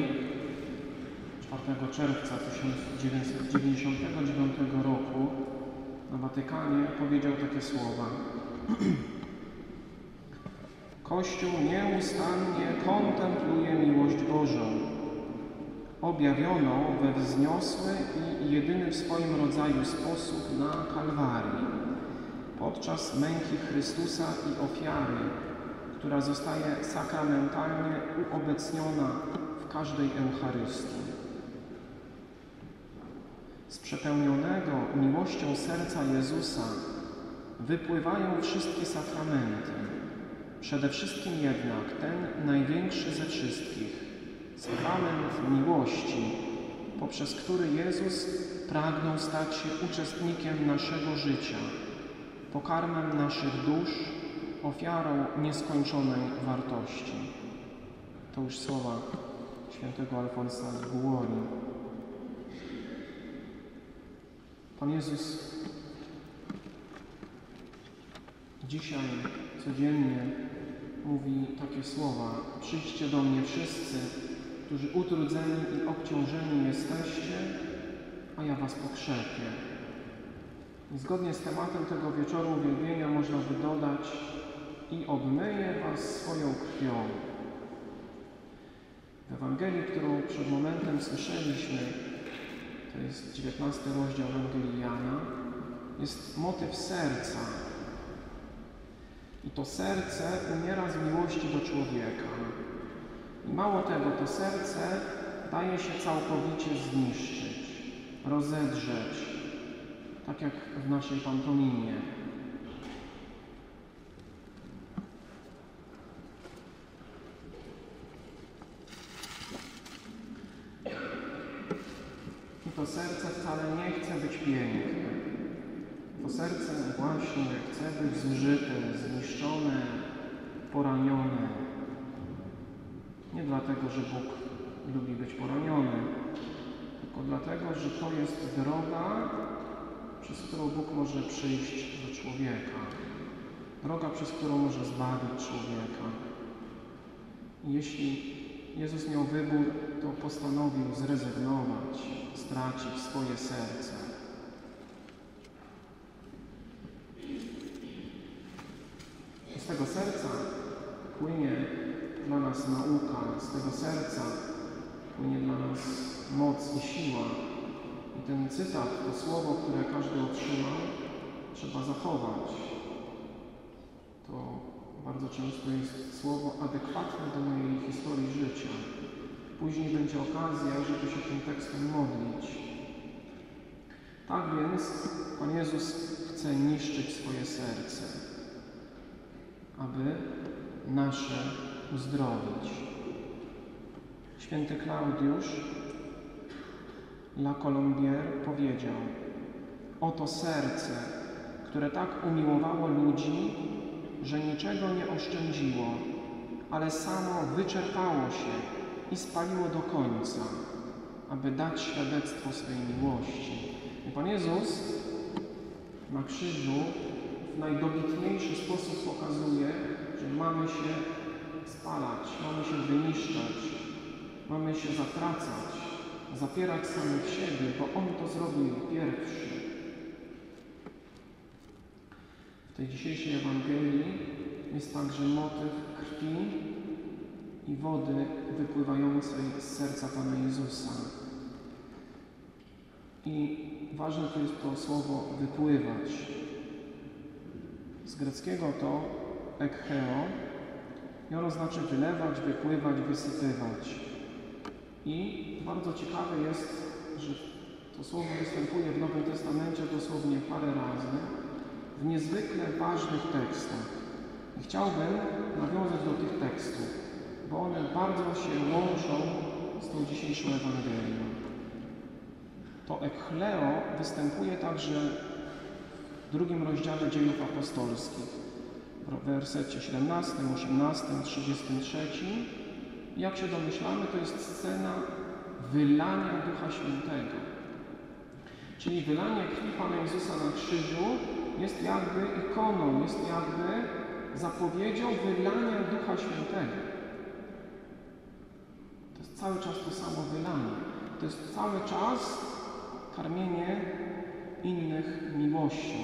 4 czerwca 1999 roku na Watykanie powiedział takie słowa: Kościół nieustannie kontempluje miłość Bożą, objawioną we wzniosły i jedyny w swoim rodzaju sposób na Kalwarii, podczas męki Chrystusa i ofiary, która zostaje sakramentalnie uobecniona w każdej Eucharystii. Z przepełnionego miłością serca Jezusa wypływają wszystkie sakramenty, przede wszystkim jednak ten największy ze wszystkich, sakrament miłości, poprzez który Jezus pragnął stać się uczestnikiem naszego życia, pokarmem naszych dusz, ofiarą nieskończonej wartości. To już słowa świętego Alfonsa z Bułoni. Pan Jezus dzisiaj codziennie mówi takie słowa: przyjdźcie do mnie wszyscy, którzy utrudzeni i obciążeni jesteście, a ja was pokrzepię. I zgodnie z tematem tego wieczoru uwielbienia można by dodać: i obmyję was swoją krwią. W Ewangelii, którą przed momentem słyszeliśmy, to jest 19 rozdział Ewangelii Jana, jest motyw serca. I to serce umiera z miłości do człowieka. I mało tego, to serce daje się całkowicie zniszczyć, rozedrzeć, tak jak w naszej pantomimie. I to serce wcale nie chce być piękne. To serce właśnie chce być zużyte, zniszczone, poranione. Nie dlatego, że Bóg lubi być poraniony, tylko dlatego, że to jest droga, przez którą Bóg może przyjść do człowieka. Droga, przez którą może zbawić człowieka. I jeśli Jezus miał wybór, to postanowił zrezygnować, stracić swoje serce. I z tego serca płynie dla nas nauka, z tego serca płynie dla nas moc i siła. I ten cytat, to słowo, które każdy otrzymał, trzeba zachować. To bardzo często jest słowo adekwatne do mojej historii życia. Później będzie okazja, żeby się tym tekstem modlić. Tak więc Pan Jezus chce niszczyć swoje serce, aby nasze uzdrowić. Święty Klaudiusz La Colombière powiedział: oto serce, które tak umiłowało ludzi, że niczego nie oszczędziło, ale samo wyczerpało się i spaliło do końca, aby dać świadectwo swej miłości. I Pan Jezus na krzyżu w najdobitniejszy sposób pokazuje, że mamy się spalać, mamy się wyniszczać, mamy się zatracać, zapierać samych siebie, bo On to zrobił pierwszy. W tej dzisiejszej Ewangelii jest także motyw krwi i wody wypływającej z serca Pana Jezusa. I ważne tu jest to słowo wypływać. Z greckiego to ekcheo i ono znaczy wylewać, wypływać, wysypywać. I bardzo ciekawe jest, że to słowo występuje w Nowym Testamencie dosłownie parę razy w niezwykle ważnych tekstach. I chciałbym nawiązać do tych tekstów, bo one bardzo się łączą z tą dzisiejszą Ewangelią. To ekchleo występuje także w 2 rozdziale Dziejów Apostolskich, w wersecie 17, 18, 33. Jak się domyślamy, to jest scena wylania Ducha Świętego. Czyli wylanie krwi Pana Jezusa na krzyżu jest jakby ikoną, jest jakby zapowiedzią wylania Ducha Świętego. To jest cały czas to samo wylanie. To jest cały czas karmienie innych miłością.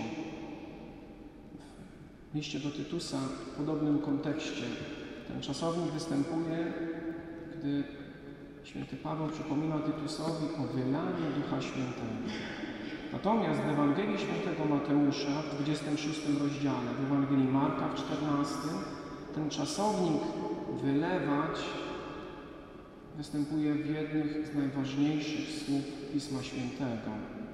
W liście do Tytusa w podobnym kontekście ten czasownik występuje, gdy święty Paweł przypomina Tytusowi o wylaniu Ducha Świętego. Natomiast w Ewangelii świętego Mateusza w 26 rozdziale, w Ewangelii Marka w 14 ten czasownik wylewać występuje w jednych z najważniejszych słów Pisma Świętego.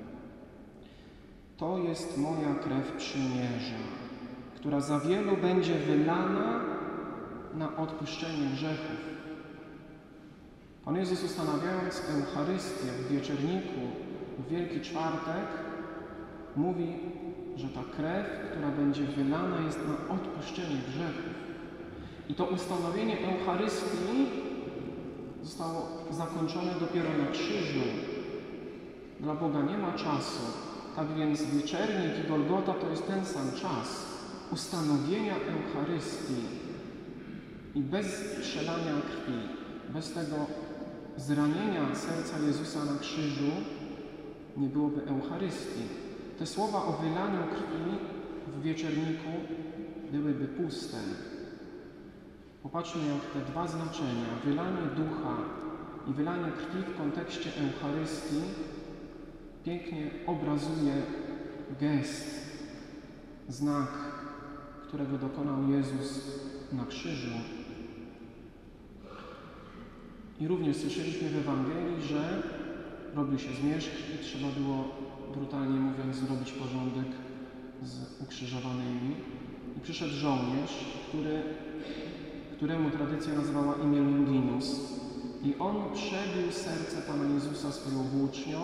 To jest moja krew przymierza, która za wielu będzie wylana na odpuszczenie grzechów. Pan Jezus, ustanawiając Eucharystię w wieczerniku, w Wielki Czwartek, mówi, że ta krew, która będzie wylana, jest na odpuszczenie grzechów. I to ustanowienie Eucharystii zostało zakończone dopiero na krzyżu. Dla Boga nie ma czasu. Tak więc wieczernik i Golgota to jest ten sam czas ustanowienia Eucharystii. I bez przelania krwi, bez tego zranienia serca Jezusa na krzyżu nie byłoby Eucharystii. Te słowa o wylaniu krwi w wieczerniku byłyby puste. Popatrzmy, jak te dwa znaczenia, wylanie ducha i wylanie krwi w kontekście Eucharystii, pięknie obrazuje gest, znak, którego dokonał Jezus na krzyżu. I również słyszeliśmy w Ewangelii, że robił się zmierzch i trzeba było, brutalnie mówiąc, zrobić porządek z ukrzyżowanymi. I przyszedł żołnierz, któremu tradycja nazywała imię Longinus. I on przebił serce Pana Jezusa swoją włócznią,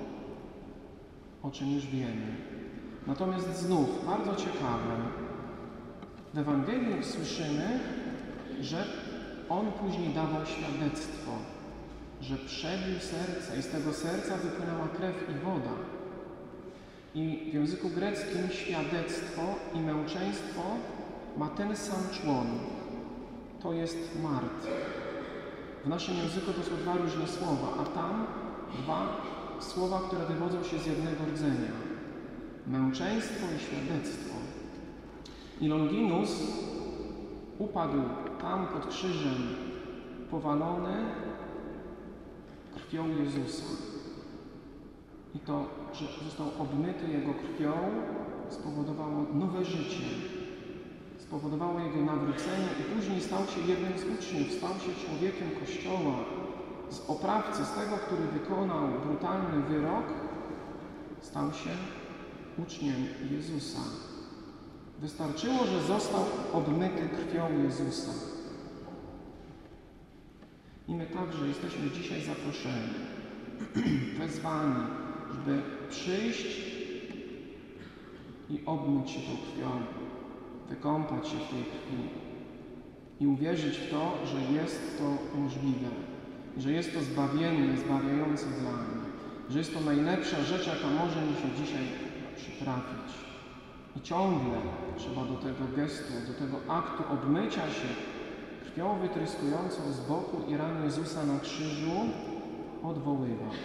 o czym już wiemy. Natomiast znów, bardzo ciekawe, w Ewangelii słyszymy, że on później dawał świadectwo, że przebił serce i z tego serca wypłynęła krew i woda. I w języku greckim świadectwo i męczeństwo ma ten sam człon. To jest mart. W naszym języku to są dwa różne słowa, a tam dwa słowa, które wywodzą się z jednego rdzenia. Męczeństwo i świadectwo. I Longinus upadł tam pod krzyżem, powalony krwią Jezusa. I to, że został obmyty Jego krwią, spowodowało nowe życie. Spowodowało Jego nawrócenie i później stał się jednym z uczniów, stał się człowiekiem Kościoła. Z oprawcy, z tego, który wykonał brutalny wyrok, stał się uczniem Jezusa. Wystarczyło, że został obmyty krwią Jezusa. I my także jesteśmy dzisiaj zaproszeni, wezwani, żeby przyjść i obmyć się tą krwią, wykąpać się w tej krwi i uwierzyć w to, że jest to możliwe, że jest to zbawienne, zbawiające dla mnie, że jest to najlepsza rzecz, jaka może mi się dzisiaj przytrafić. I ciągle trzeba do tego gestu, do tego aktu obmycia się krwią wytryskującą z boku i ran Jezusa na krzyżu odwoływać.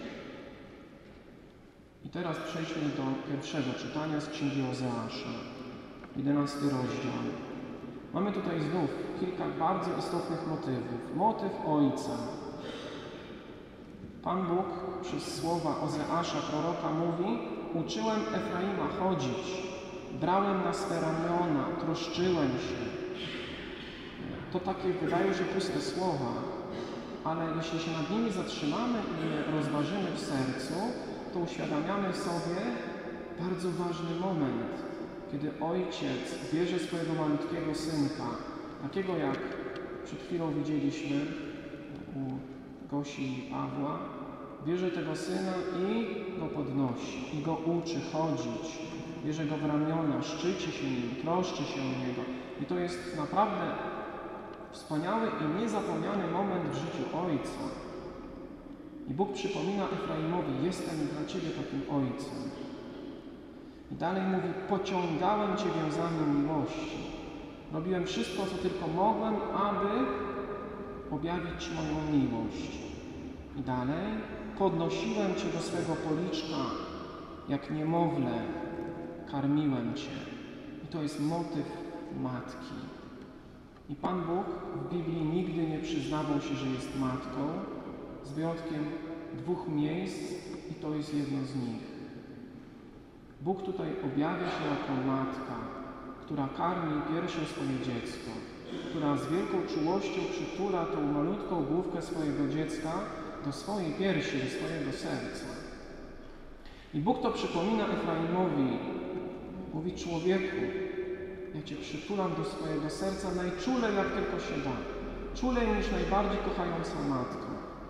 I teraz przejdźmy do pierwszego czytania z Księgi Ozeasza, 11 rozdział. Mamy tutaj znów kilka bardzo istotnych motywów. Motyw Ojca. Pan Bóg przez słowa Ozeasza, proroka, mówi: uczyłem Efraima chodzić, brałem na swe ramiona, troszczyłem się. To takie wydają się puste słowa, ale jeśli się nad nimi zatrzymamy i je rozważymy w sercu, to uświadamiamy sobie bardzo ważny moment, kiedy ojciec bierze swojego malutkiego synka, takiego jak przed chwilą widzieliśmy u Gosi i Pawła, bierze tego syna i go podnosi, i go uczy chodzić, bierze go w ramiona, szczyci się nim, troszczy się o niego. I to jest naprawdę wspaniały i niezapomniany moment w życiu Ojca. I Bóg przypomina Efraimowi: jestem dla Ciebie takim Ojcem. I dalej mówi: pociągałem Cię wiązami miłości. Robiłem wszystko, co tylko mogłem, aby objawić Ci moją miłość. I dalej, podnosiłem Cię do swego policzka, jak niemowlę, karmiłem Cię. I to jest motyw matki. I Pan Bóg w Biblii nigdy nie przyznawał się, że jest matką, z wyjątkiem 2 miejsc i to jest jedno z nich. Bóg tutaj objawia się jako matka, która karmi piersią swoje dziecko, która z wielką czułością przytula tą malutką główkę swojego dziecka do swojej piersi, do swojego serca. I Bóg to przypomina Efraimowi. Mówi: człowieku, ja Cię przytulam do swojego serca najczulej, jak tylko się da. Czulej niż najbardziej kochająca matka.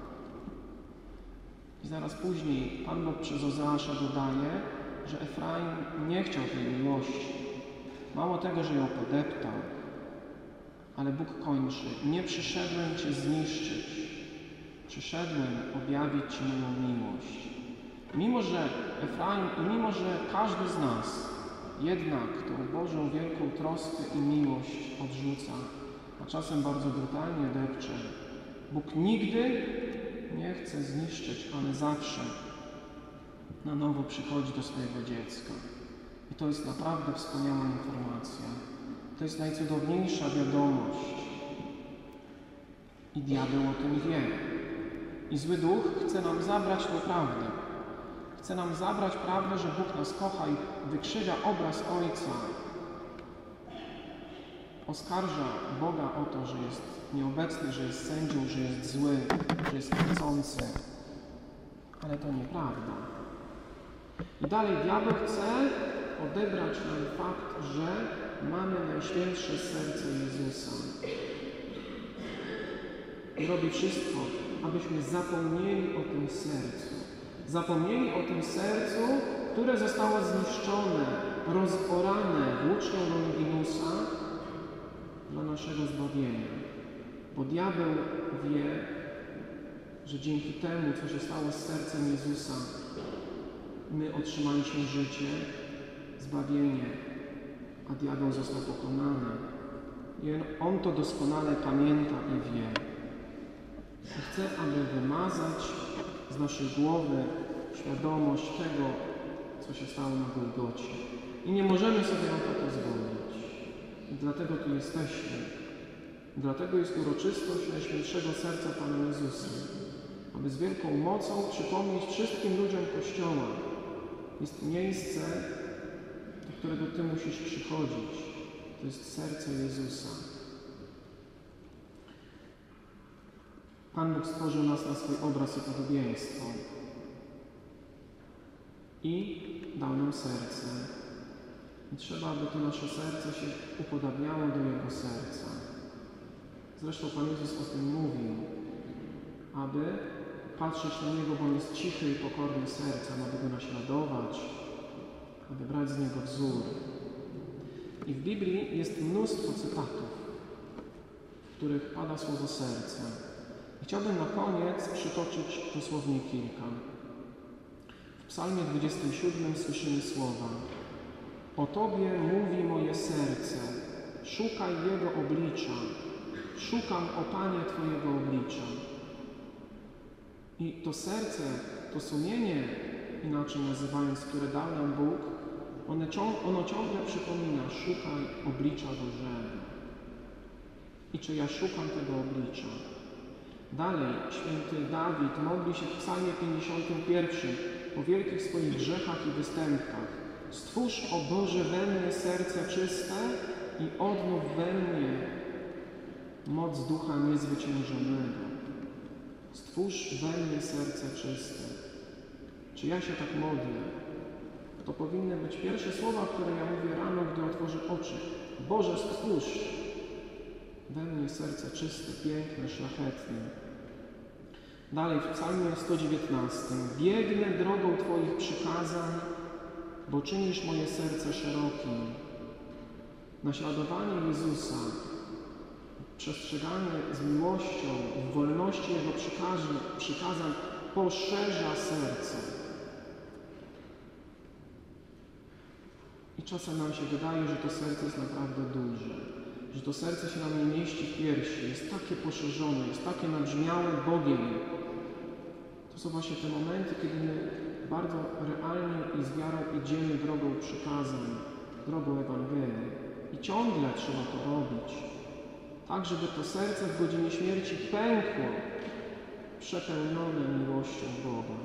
I zaraz później Pan Bóg przez Ozeasza dodaje, że Efraim nie chciał tej miłości. Mało tego, że ją podeptał, ale Bóg kończy: nie przyszedłem Cię zniszczyć, przyszedłem objawić Ci moją miłość. Mimo że Efraim i mimo że każdy z nas jednak tą Bożą wielką troskę i miłość odrzuca, a czasem bardzo brutalnie depcze, Bóg nigdy nie chce zniszczyć, ale zawsze na nowo przychodzi do swojego dziecka. I to jest naprawdę wspaniała informacja. To jest najcudowniejsza wiadomość. I diabeł o tym wie. I zły duch chce nam zabrać tę prawdę. Chce nam zabrać prawdę, że Bóg nas kocha i wykrzywia obraz Ojca. Oskarża Boga o to, że jest nieobecny, że jest sędzią, że jest zły, że jest chcący. Ale to nieprawda. I dalej diabeł chce odebrać nam fakt, że mamy najświętsze serce Jezusa. I robi wszystko, abyśmy zapomnieli o tym sercu. Zapomnieli o tym sercu, które zostało zniszczone, rozorane włócznią Longinusa dla naszego zbawienia. Bo diabeł wie, że dzięki temu, co się stało z sercem Jezusa, my otrzymaliśmy życie, zbawienie, a diabeł został pokonany. I on to doskonale pamięta i wie. I chce, aby wymazać z naszej głowy świadomość tego, co się stało na Golgocie. I nie możemy sobie na to pozwolić. I dlatego tu jesteśmy. Dlatego jest uroczystość Najświętszego Serca Pana Jezusa. Aby z wielką mocą przypomnieć wszystkim ludziom Kościoła. Jest miejsce, do którego Ty musisz przychodzić. To jest serce Jezusa. Pan Bóg stworzył nas na swój obraz i podobieństwo i dał nam serce. I trzeba, aby to nasze serce się upodabniało do Jego serca. Zresztą Pan Jezus o tym mówił, aby patrzeć na Niego, bo On jest cichy i pokorny sercem, aby Go naśladować, aby brać z Niego wzór. I w Biblii jest mnóstwo cytatów, w których pada słowo serce. Chciałbym na koniec przytoczyć dosłownie kilka. W Psalmie 27 słyszymy słowa: o Tobie mówi moje serce, szukaj Jego oblicza, szukam, o Panie, Twojego oblicza. I to serce, to sumienie, inaczej nazywając, które dał nam Bóg, ono ciągle przypomina: szukaj oblicza Bożego. I czy ja szukam tego oblicza? Dalej, święty Dawid modli się w Psalmie 51 o wielkich swoich grzechach i występkach. Stwórz, o Boże, we mnie serce czyste i odnów we mnie moc ducha niezwyciężonego. Stwórz we mnie serce czyste. Czy ja się tak modlę? To powinny być pierwsze słowa, które ja mówię rano, gdy otworzę oczy. Boże, stwórz we mnie serce czyste, piękne, szlachetne. Dalej w Psalmie 119. Biegnę drogą Twoich przykazań, bo czynisz moje serce szerokim. Naśladowanie Jezusa, przestrzeganie z miłością, w wolności Jego przykazań poszerza serce. I czasem nam się wydaje, że to serce jest naprawdę duże, że to serce się nam nie mieści w piersi, jest takie poszerzone, jest takie nabrzmiałe Bogiem. są właśnie te momenty, kiedy my bardzo realnie i z wiarą idziemy drogą przykazań, drogą Ewangelii. I ciągle trzeba to robić, tak żeby to serce w godzinie śmierci pękło, przepełnione miłością Boga.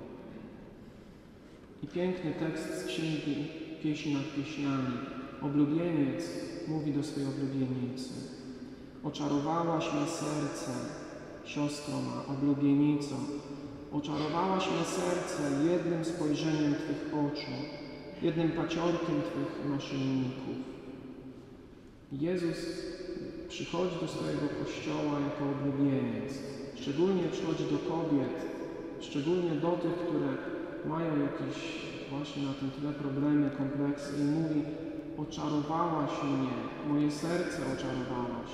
I piękny tekst z Księgi Pieśni nad Pieśniami. Oblubieniec mówi do swojej oblubienicy: oczarowałaś me serce, siostro ma, oblubienico, oczarowałaś me serce jednym spojrzeniem Twych oczu, jednym paciorkiem Twych naszyjników. Jezus przychodzi do swojego Kościoła jako oblubieniec. Szczególnie przychodzi do kobiet, szczególnie do tych, które mają jakieś właśnie na tym tle problemy, kompleksy i mówi: oczarowałaś mnie, moje serce oczarowałaś.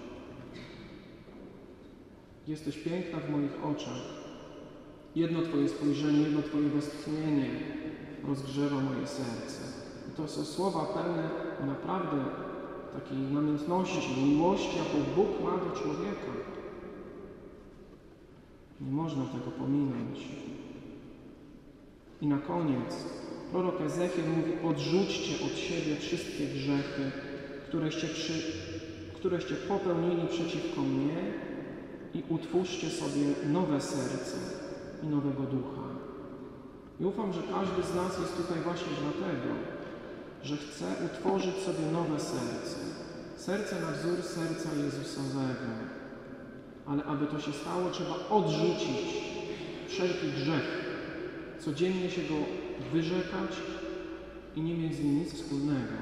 Jesteś piękna w moich oczach. Jedno Twoje spojrzenie, jedno Twoje westchnienie rozgrzewa moje serce. I to są słowa pełne naprawdę takiej namiętności, miłości, jaką Bóg ma do człowieka. Nie można tego pominąć. I na koniec prorok Ezechiel mówi: odrzućcie od siebie wszystkie grzechy, któreście popełnili przeciwko mnie i utwórzcie sobie nowe serce i nowego ducha. I ufam, że każdy z nas jest tutaj właśnie dlatego, że chce utworzyć sobie nowe serce. Serce na wzór serca Jezusowego. Ale aby to się stało, trzeba odrzucić wszelki grzech. Codziennie się go wyrzekać i nie mieć z nim nic wspólnego.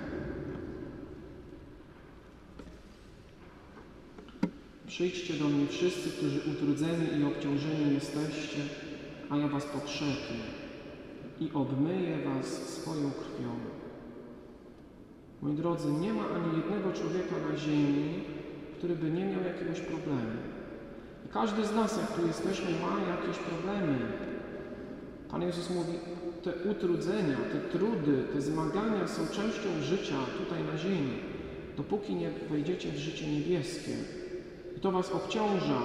Przyjdźcie do mnie wszyscy, którzy utrudzeni i obciążeni jesteście, a ja was pokrzepię i obmyję was swoją krwią. Moi drodzy, nie ma ani jednego człowieka na ziemi, który by nie miał jakiegoś problemu. I każdy z nas, jak tu jesteśmy, ma jakieś problemy. Pan Jezus mówi: te utrudzenia, te trudy, te zmagania są częścią życia tutaj na ziemi, dopóki nie wejdziecie w życie niebieskie. I to was obciąża.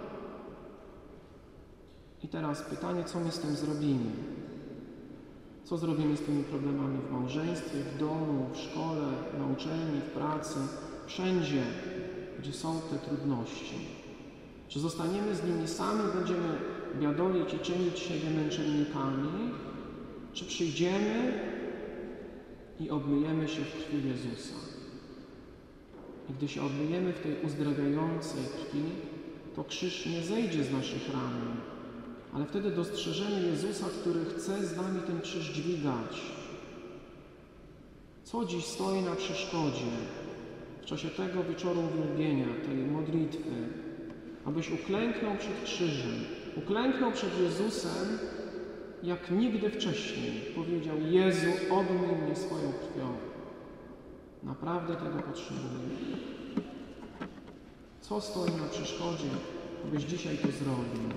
I teraz pytanie, co my z tym zrobimy? Co zrobimy z tymi problemami w małżeństwie, w domu, w szkole, na uczelni, w pracy, wszędzie, gdzie są te trudności? Czy zostaniemy z nimi sami, będziemy biadolić i czynić siebie męczennikami? Czy przyjdziemy i obmyjemy się w krwi Jezusa? I gdy się obmyjemy w tej uzdrawiającej krwi, to krzyż nie zejdzie z naszych ramion, ale wtedy dostrzeżemy Jezusa, który chce z nami ten krzyż dźwigać. Co dziś stoi na przeszkodzie w czasie tego wieczoru uwielbienia, tej modlitwy, abyś uklęknął przed krzyżem, uklęknął przed Jezusem, jak nigdy wcześniej powiedział: Jezu, obmyj mnie swoją krwią. Naprawdę tego potrzebuję. Co stoi na przeszkodzie, abyś dzisiaj to zrobił?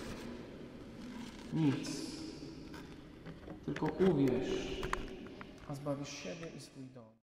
Nic. Tylko uwierz, a zbawisz siebie i swój dom.